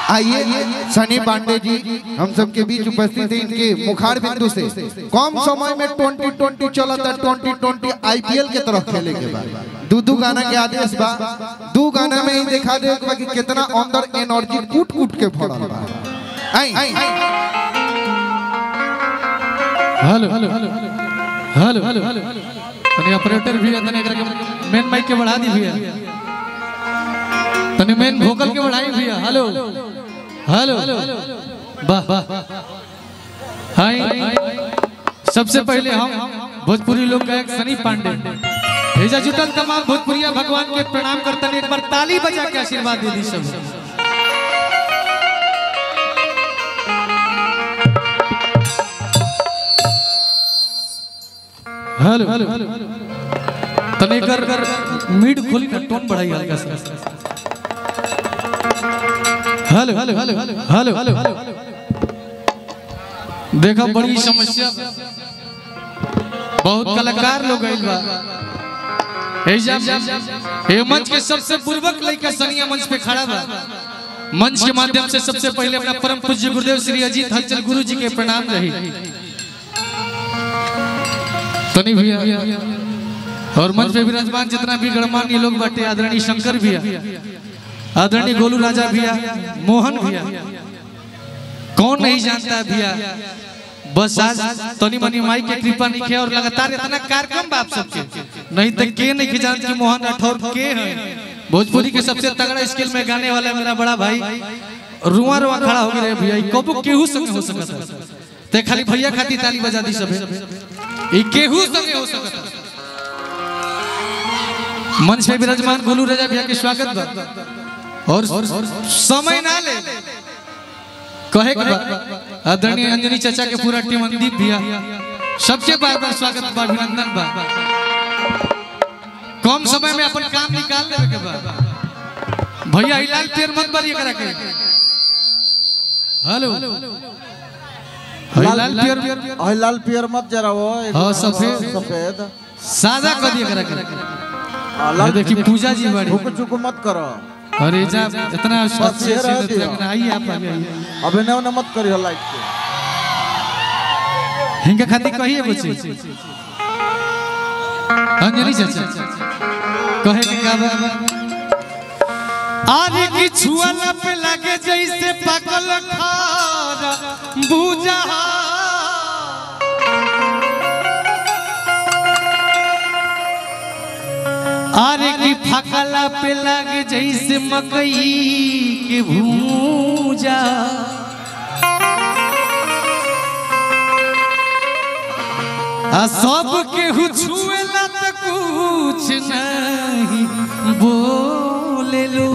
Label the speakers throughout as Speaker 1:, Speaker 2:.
Speaker 1: आइए सनी पांडे जी हम सबके बीच उपस्थित है। इनके मुखार बिंदु से कम समय में 2020 चला था, 2020 IPL के तरफ खेले के बाद दू गाना के आदेश बा। दू गाना में ही देखा दे कि कितना अंदर एनर्जी कूट कूट के भरल बा।
Speaker 2: Hello hello hello hello hello तनी ऑपरेटर भी तनी एकरा के मेन माइक के बढ़ा दी भैया, तनी मेन वोकल के बढ़ाई भैया। हेलो हेलो वाह वाह हाय। सबसे पहले हम भोजपुरी लोग गायक सनी पांडे भेजा जुटल तमाम भोजपुरिया भगवान के प्रणाम करते हैं। एक बार ताली बजा के आशीर्वाद दे दी सब। हेलो तने कर मिड खोली ना, टोन बढ़ाई हल्का सा। हेलो हेलो हेलो हेलो देखा बड़ी समस्या, बहुत कलाकार लोग आइल बा। ए मंच के सबसे पूर्वक लइका सनिया मंच पे खड़ा बा। मंच के माध्यम से सबसे पहले अपना परम पूज्य गुरुदेव श्री अजीत हलचल गुरु जी के प्रणाम रही तनी भैया, और मंच पे विराजमान जितना भी गणमान्य लोग बाटे, आदरणीय शंकर भैया, आदरणीय गोलू राजा भैया, मोहन भैया, कौन नहीं जानता भैया। बस आज तनी मनी माई के कृपा नहीं है और लगातार इतना कार्यक्रम बाप सबके नहीं तो के नहीं के जानते कि मोहन राठौर के है भोजपुरी के सबसे तगड़ा स्केल में गाने वाला मेरा बड़ा भाई। रुआ रुआ खड़ा हो गए भैया, कबू केहू संग हो सकता ते खाली भैया खाती ताली बजा दी सब। ई केहू संग हो सकता। मंच पे विराजमान गोलू राजा भैया के स्वागत बा और समय ना ले कहे के आदरणीय अंजनी चाचा के पूरा टीम, अंदीप भैया, सबके बार बार स्वागत बा, अभिनंदन बा। कम समय में अपन काम निकाल लेवे के बा भैया। हिलाल पेर मत बरिए करा के। हेलो
Speaker 3: लाल पियर मत जरा वो।
Speaker 2: हां सफेद सादा कर दिए करा के। देखिए पूजा जी बड़ी
Speaker 3: हुक चुक मत करो।
Speaker 2: अरे जा इतना आइए आप
Speaker 3: अबे न मत करियो लाइट के
Speaker 2: हिंगा खाती कहिए बच्चे अंजनी चाचा कहे के का आरे की छुआला पे लागे जैसे पाकल खारा बूजा। आरे की फकला पे लागे जैसे मकई के भूजा। सब के छुएला तो कुछ नहीं बोले लो।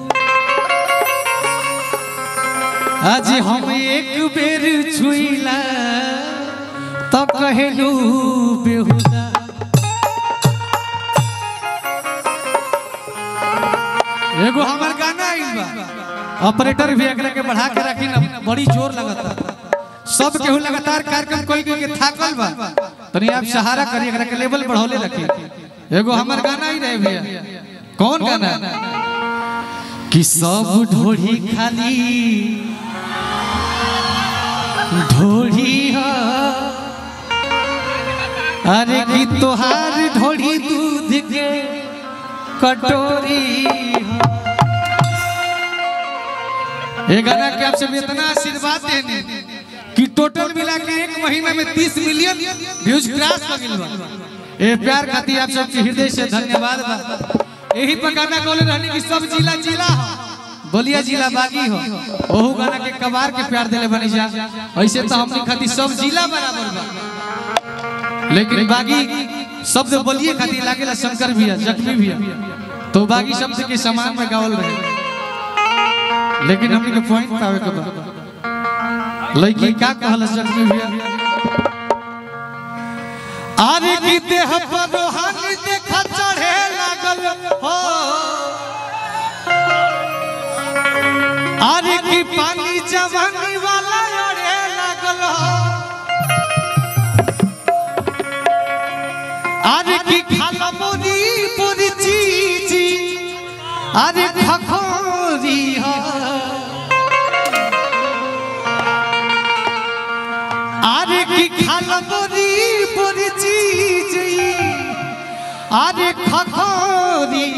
Speaker 2: आज हम एक बेर छुईला तो कहलू बेहुदा। एगो हमार गाना आइल बा, ऑपरेटर भी एकरा के बढ़ा के रखी ना, बड़ी जोर लगता। सब केहू लगातार कार्यक्रम कोई के थाकल बा, तनी आप सहारा करिए, एकरा के लेवल बढ़ौले रखी। एगो हमार गाना ही रहे भैया। कौन गाना? कि सब ढोढ़ी खाली ढोढ़ी हो, अरे कि तोहार ढोढ़ी दूध के कटोरी। ये गाना के आपसे इतना आशीर्वाद देने कि टोटल मिला के एक महीना में 30 मिलियन व्यूज क्रॉस हो गइल बा। ए प्यार खातिर आप सबके हृदय से धन्यवाद बा। यही पर गाना बोले रहनी कि सब जिला जिला बोलिया जिला बागी हो, ओहू गाना के कबार के प्यार देले बनी जा। ऐसे तो हमनी खातिर सब जिला बराबर बा, लेकिन बागी शब्द बोलिए खातिर लागेला शंकर भैया, जख्मी भैया, तो बागी शब्द के समान में गावल रहे। लेकिन हमनी के पॉइंट पावे के बा। लड़की का कहल जख्मी भैया? आरे की देह पर रोहानी देखा चढ़े लागल हो, आरे की पानी जवानी वाला अड़े लागल हो, आरे की खाला मोरी मोरी चीजी, आरे खखोरी हो। खाला बोरी बोरी चीज अरे खखोरी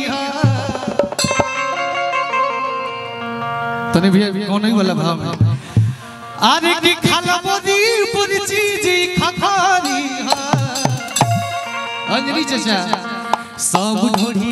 Speaker 2: तने भी कौन नहीं बोला भाव अरे की खाला बोरी बोरी चीज खखोरी अंजलि चाचा सब ढोरी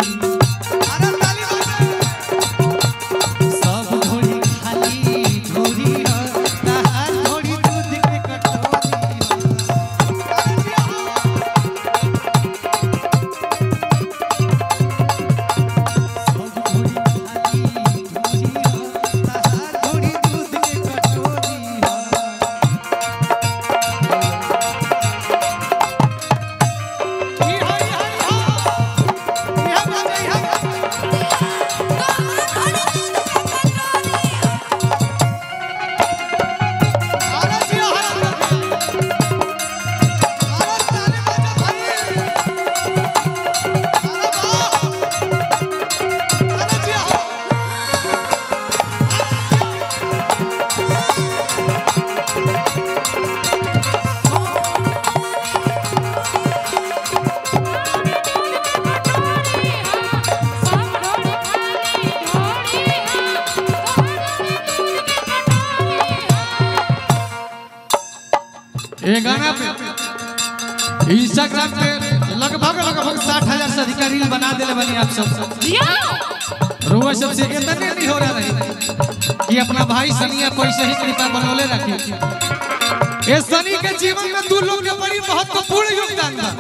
Speaker 2: ये गाना पे इंस्टाग्राम पे लगभग 60,000 से अधिक रील बना देले बनी आप सब रोवा सबसे इतना नहीं हो रहा है कि अपना भाई सनिया पैसे ही कृपा बनौले रखे ये सनी के जीवन में दो लोग के बड़ी महत्वपूर्ण योगदान बा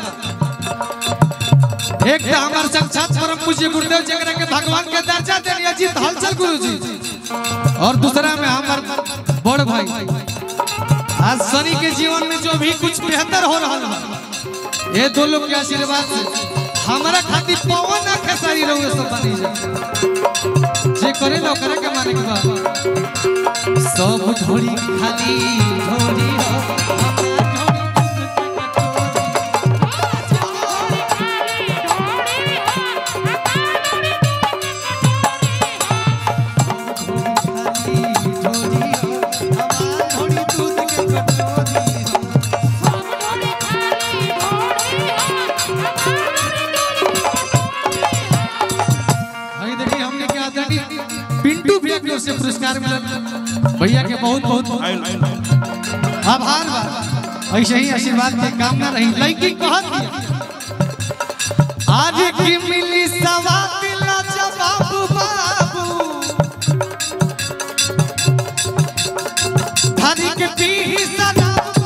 Speaker 2: एक तो हमारे साक्षात परम पूज्य गुरुदेव जगरा के भगवान के दर्जा देनी अजीत हलचल गुरुजी और दूसरा में हमारे बड़ भाई आज सनी के जीवन में जो भी कुछ बेहतर हो रहा है ये दो लोग के आशीर्वाद से हमारा खातिर पवन खेसारी रहुए सब बनी जाए जे करे ना करे के माने के बाद सब ढोरी खाली ढोरी से पुरस्कार मिला भैया के बहुत आभार बा ऐसे ही आशीर्वाद के कामना रही लड़की कहत आज की मिली सवात ला जवाब बाबू धारी के पी सदा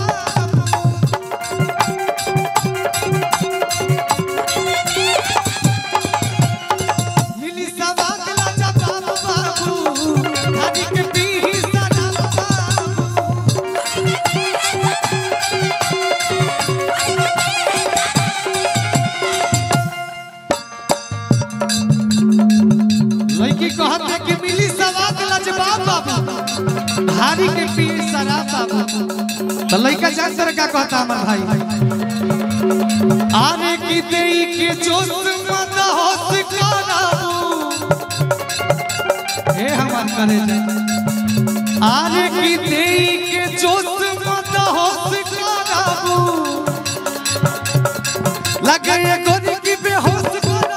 Speaker 2: धारी के पीर शराब बाबू तो लड़का जान सर का कहता हमार भाई आने की देई के जोश मत होश कराबू हे हमार करे आने की देई के जोश मत होश कराबू लगे ये गोरी की बेहोश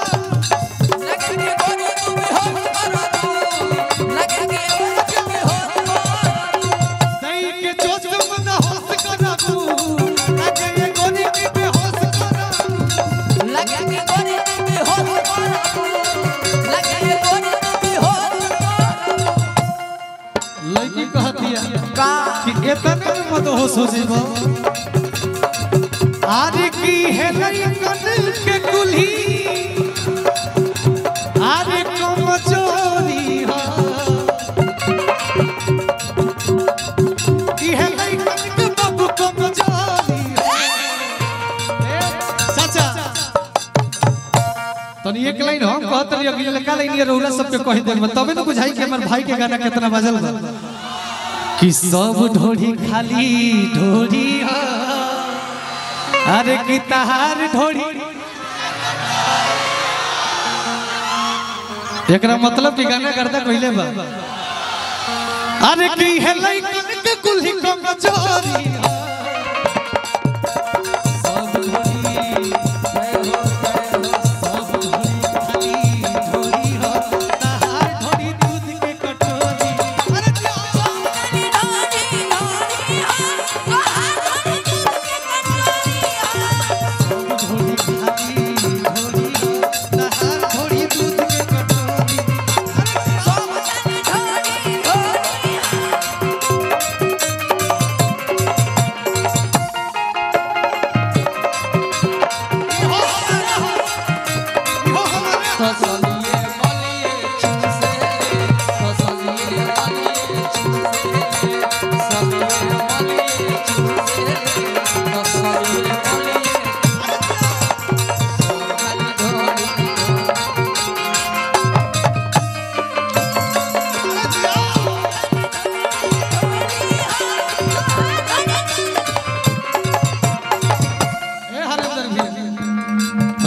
Speaker 2: मत होश हो जीवो आरे की है लइकन के कुल्ही आरे कमजोरी हो की है लइकन के बाबू कमजोरी चाचा तनी एक लाइन हम कहत रही अगले लड़का लाइन रौला सबके कह देब तबे न बुझाई कि हमर भाई के गाना कितना बाजल बा कि सब ढोरी खाली ढोरी अरे की तहार ढोरी एकरा मतलब कि गाना करता कहले बा अरे की है लइकन के कुल्ही कमजोरी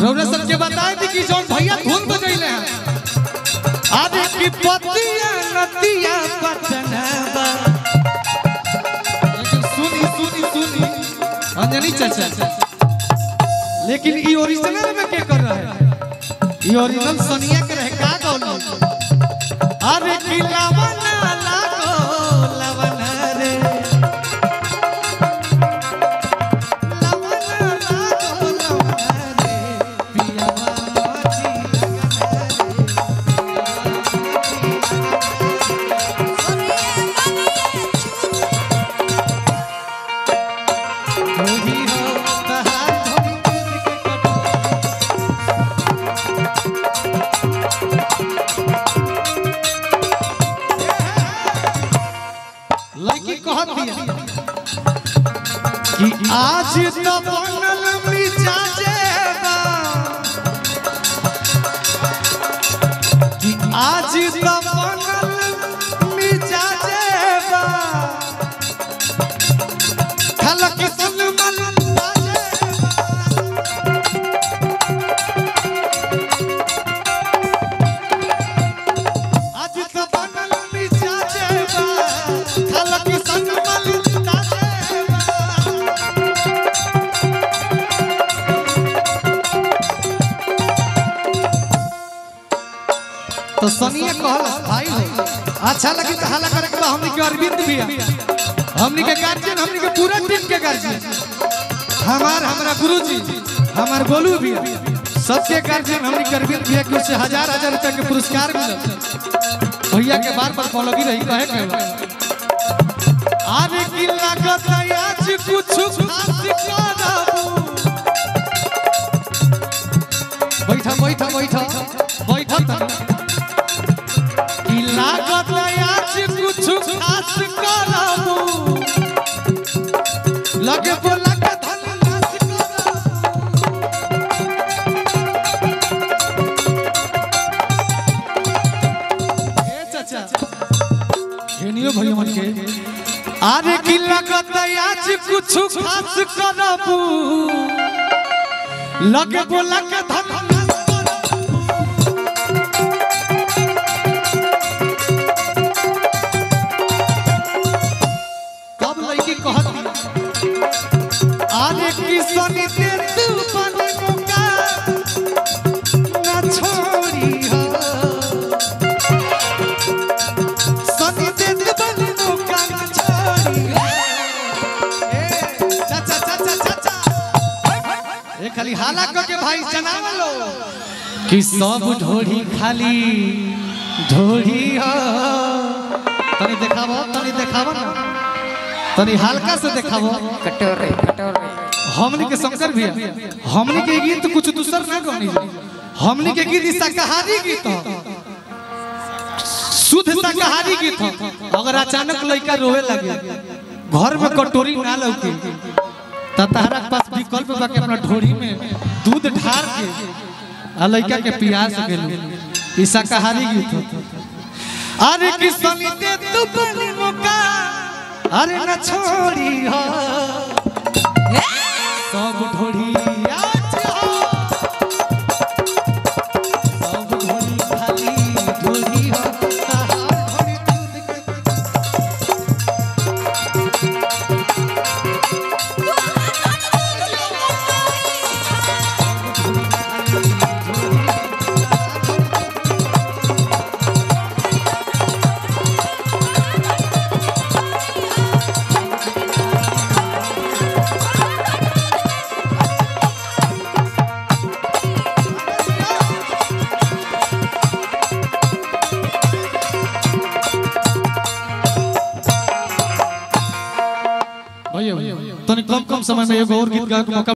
Speaker 2: रौरा सबके बताए थी कि जौन भैया धुन बजैले हैं आदि की पतिया नदिया पटनाबा। सुनी सुनी सुनी अंजनी चाचा, लेकिन ये ओरिजिनल में क्या कर रहा है? ये ओरिजिनल सोनिया के रहे का गौलो अरे की लवना लागो लवना रे लवना लागो लवना रे पियावा लड़की कहत दिया कि आज तो बनल मिजाजे बा कि आज तो बनल मिजाजे बा खलक सलमल आज तो बनल मिजाजे बा खलक सलमल तो सोनिया कहल भाई हो अच्छा लगी तो हल्ला करे के हमनी के अरविंद भैया हमनी के गार्जियन हमनी के पूरा टीम के गार्जियन हमारा गुरुजी हमार गोलू भैया सबके गार्जियन हमनी के अरविंद भैया के उससे हजार रुपए के पुरस्कार मिलल भैया के बार फॉलो की रही कहे के आरे की लागत आज कुछ खास करबू बैठा बैठा बैठा बैठा लागत आज कुछ खास करबू लगे बोला के धन नाश करबू ए चाचा हेनियो भैया मन के आरे की लागत आज कुछ खास करबू लगे बोला के धन आरे की सोनी ते तू बने मुका ना छोड़ी हो सोनी ते तू बने मुका ना छोड़ी हो ए चाचा चाचा चाचा ए खाली हाला के भाई जनाव लो कि सब ढोढ़ी खाली ढोढ़ी हो तनी देखावो ना तनी हल्का से देखावो
Speaker 4: कटोरे कटोरे
Speaker 2: हमनी के शंकर भैया हमनी के गीत कुछ दूसर ना गौनी हमनी के गीत शाकाहारी गीत शुद्ध शाकाहारी गीत अगर अचानक लड़का रोए लगे घर में कटोरी ना लौके त तहरा पास विकल्प बा के अपना ढोरी में दूध ढार के आ लड़का के पिया सकेलू ई शाकाहारी गीत अरे किसनी ते तू बनी मुका अरे न छोड़ी हो सब ढोड़ी आज हो सब ढोड़ी खाली ढोड़ी हो ढोड़ी भैया तनी कम समय में एगो और गीत गावे के मौका